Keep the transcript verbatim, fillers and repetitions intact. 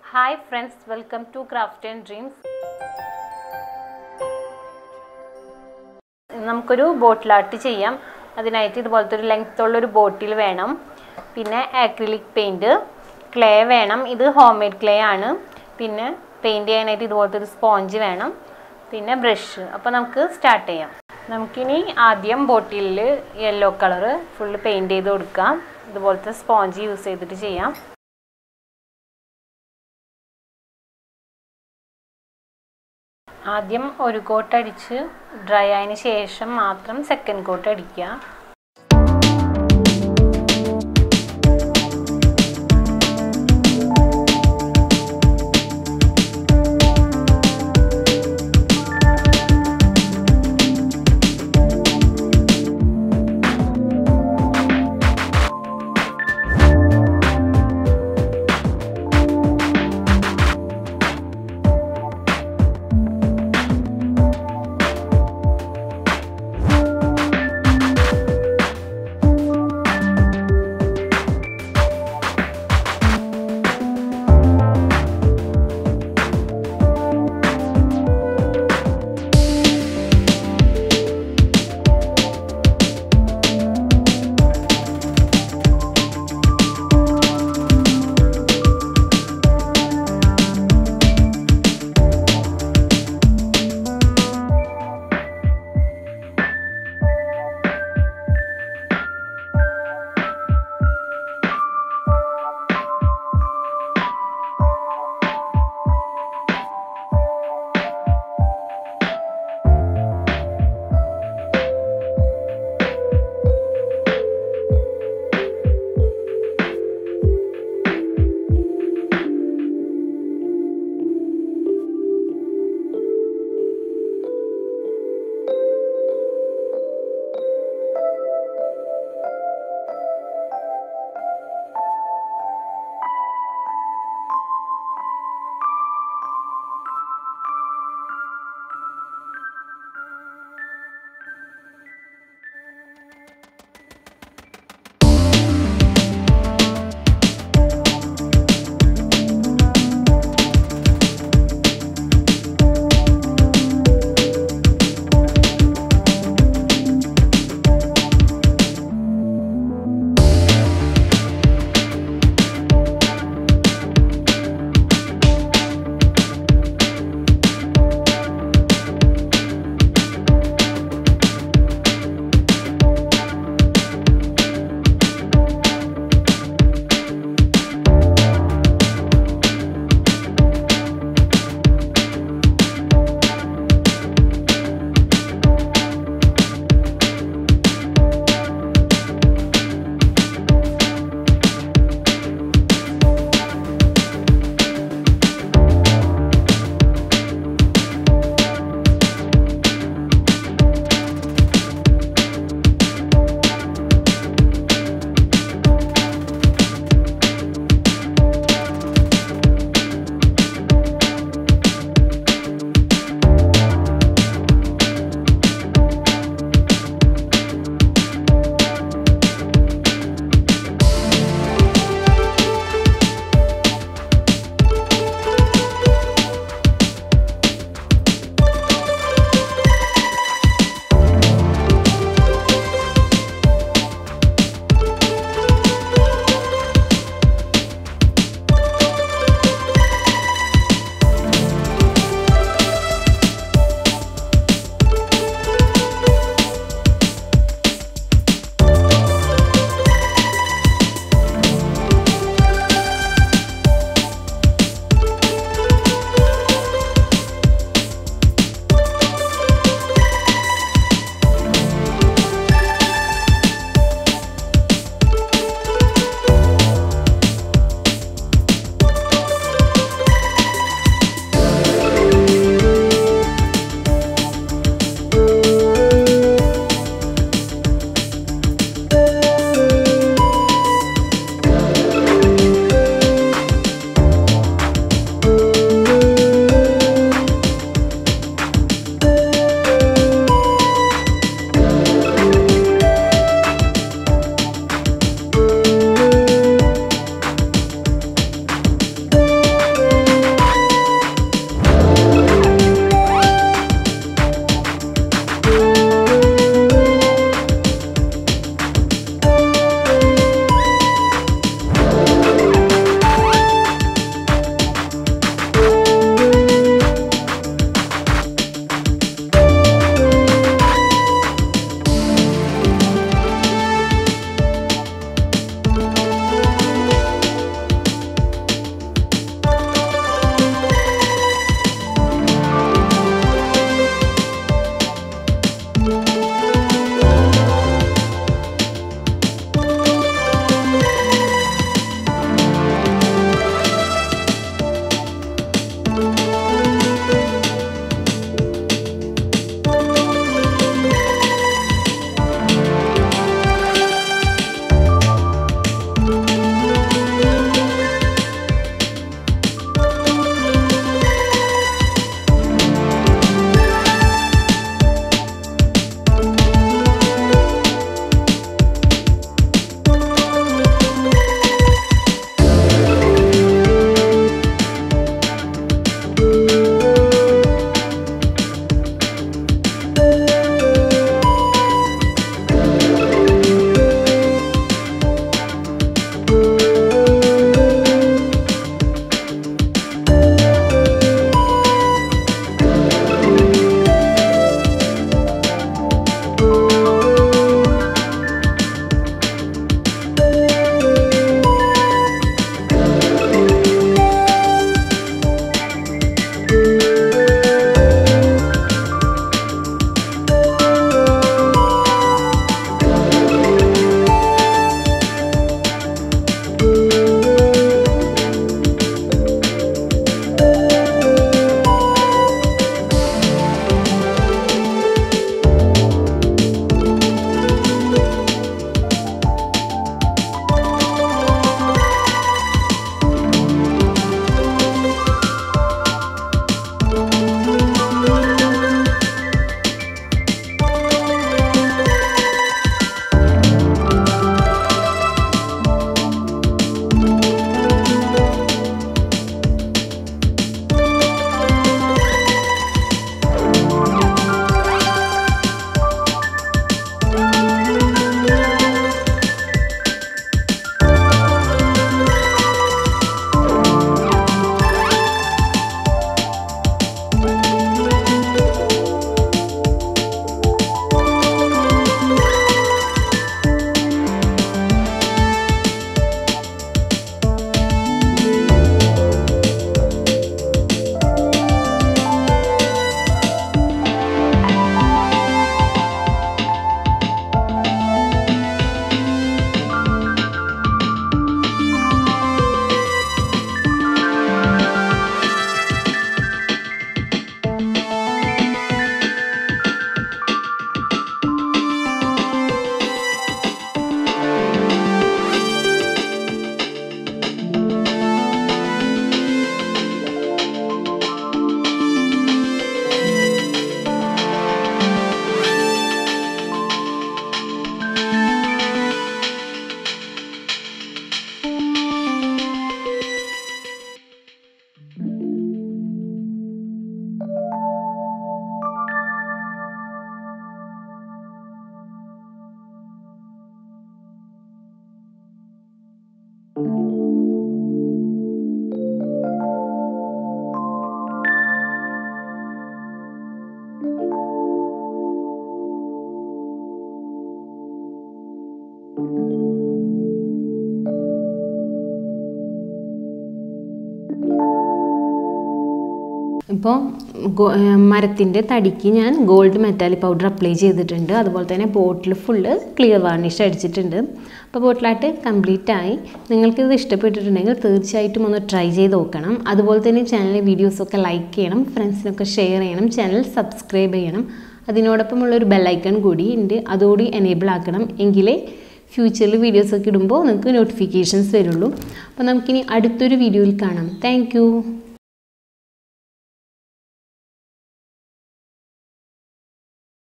Hi friends, welcome to Craft and Dreams. നമുക്കൊരു bottle art ചെയ്യാം. അതിനായിട്ട് ഇതുപോലത്തെ ഒരു ലെങ്ത് ഉള്ള ഒരു ബോട്ടിൽ വേണം. പിന്നെ ആക്രിലിക് പെയിന്റ്, ക്ലേ വേണം. ഇത് ഹോം മെയ്ഡ് ക്ലേ ആണ്. പിന്നെ പെയിന്റ് ചെയ്യാനായിട്ട് ഇതുപോലത്തെ ഒരു സ്പോഞ്ച് വേണം. പിന്നെ ബ്രഷ്. അപ്പോൾ നമുക്ക് സ്റ്റാർട്ട് ചെയ്യാം. നമുക്കിനി ആദ്യം ബോട്ടിലിൽ യെല്ലോ കളർ ഫുൾ പെയിന്റ് ചെയ്ത് കൊടുക്കാം. ഇതുപോലത്തെ സ്പോഞ്ച് യൂസ് ചെയ്തിട്ട് ചെയ്യാം. ആദ്യം ഒരു കോട്ട് അടിച്ച് ഡ്രൈ ആയതിനു ശേഷം മാത്രം സെക്കൻഡ് കോട്ട് അടിക്കുക. ഇപ്പോൾ മരത്തിൻ്റെ തടിക്ക് ഞാൻ ഗോൾഡ് മെറ്റാലിക് പൗഡർ അപ്ലൈ ചെയ്തിട്ടുണ്ട്. അതുപോലെ തന്നെ ബോട്ടിൽ ഫുള്ള് ക്ലിയർ വാർണിഷ് അടിച്ചിട്ടുണ്ട്. അപ്പോൾ ബോട്ടിലായിട്ട് കംപ്ലീറ്റ് ആയി. നിങ്ങൾക്കിത് ഇഷ്ടപ്പെട്ടിട്ടുണ്ടെങ്കിൽ തീർച്ചയായിട്ടും ഒന്ന് ട്രൈ ചെയ്ത് നോക്കണം. അതുപോലെ തന്നെ ചാനലിലെ വീഡിയോസൊക്കെ ലൈക്ക് ചെയ്യണം, ഫ്രണ്ട്സിനൊക്കെ ഷെയർ ചെയ്യണം, ചാനൽ സബ്സ്ക്രൈബ് ചെയ്യണം. അതിനോടൊപ്പമുള്ളൊരു ബെല്ലൈക്കൺ കൂടി ഉണ്ട്, അതുകൂടി എനേബിൾ ആക്കണം. എങ്കിലേ ഫ്യൂച്ചറിൽ വീഡിയോസൊക്കെ ഇടുമ്പോൾ നിങ്ങൾക്ക് നോട്ടിഫിക്കേഷൻസ് വരുള്ളൂ. അപ്പോൾ നമുക്കിനി അടുത്തൊരു വീഡിയോയിൽ കാണാം. താങ്ക്